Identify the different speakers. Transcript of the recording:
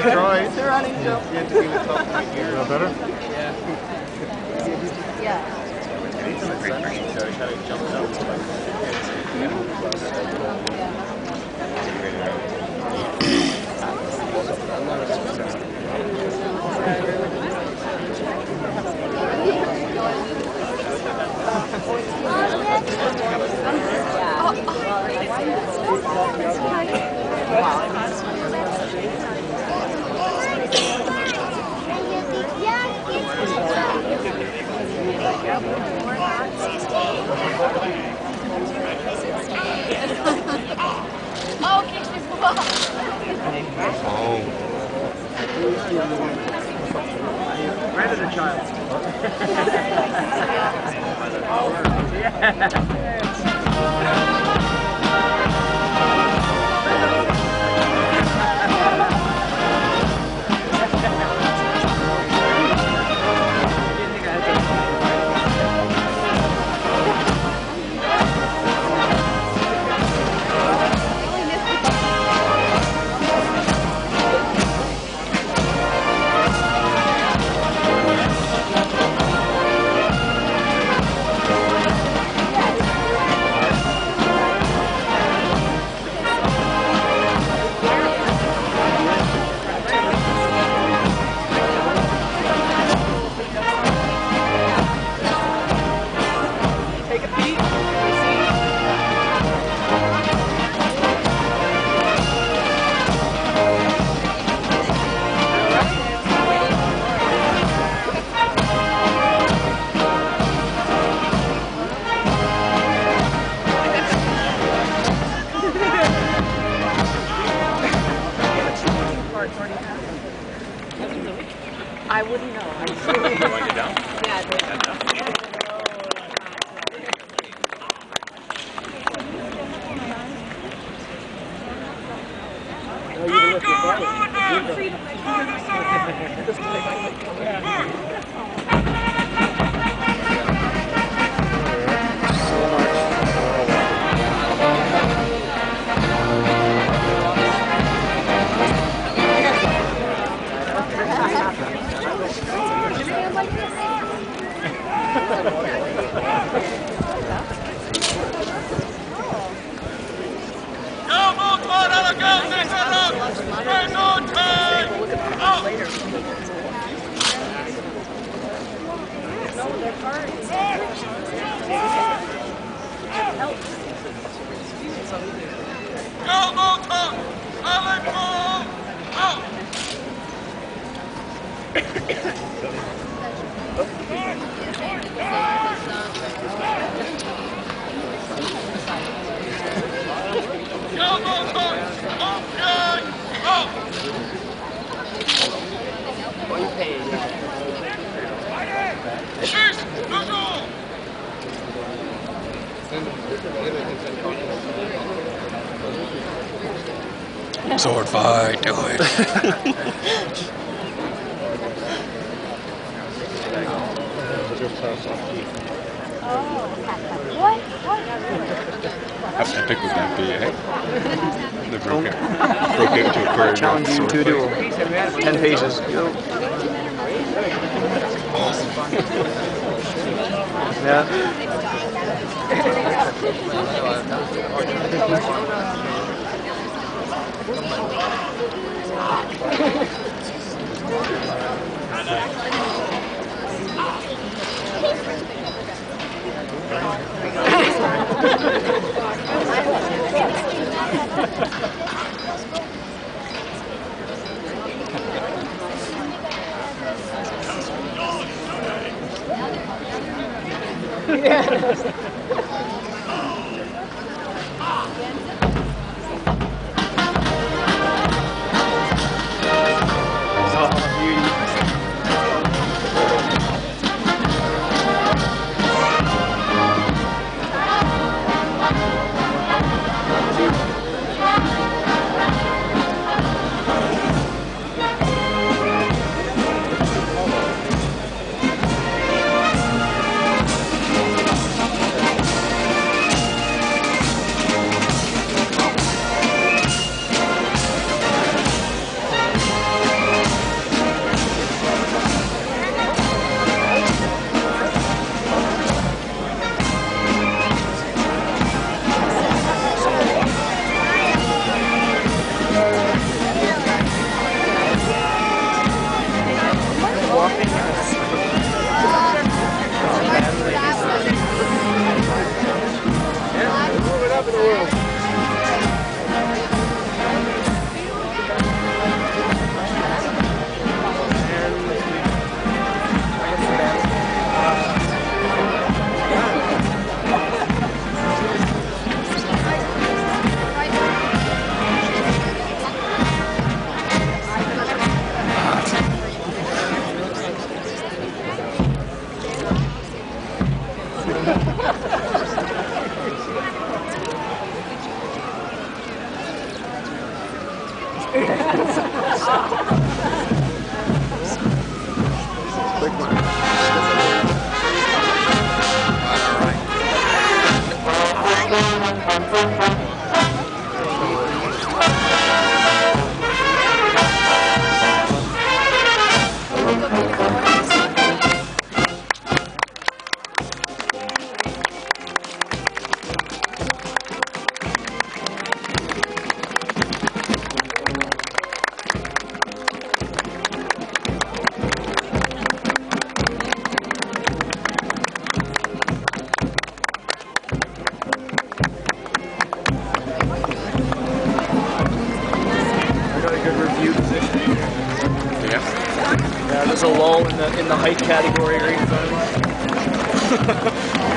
Speaker 1: Troy.
Speaker 2: It's a running jump.
Speaker 1: You have to be the top of my ear.
Speaker 3: Is that better?
Speaker 2: Yeah.
Speaker 1: Anytime it's sunny, so it kind of jumps up.
Speaker 2: Right as a child.
Speaker 4: I wouldn't know.
Speaker 1: You want it down?
Speaker 4: Yeah, I would.
Speaker 5: Sword fight, do it. How epic would that be, eh? They broke it into a choreographed
Speaker 2: Challenge you
Speaker 5: sword
Speaker 2: to a duel.
Speaker 5: fight.
Speaker 2: 10 paces. Go. there's a lull in the height category right in front of me.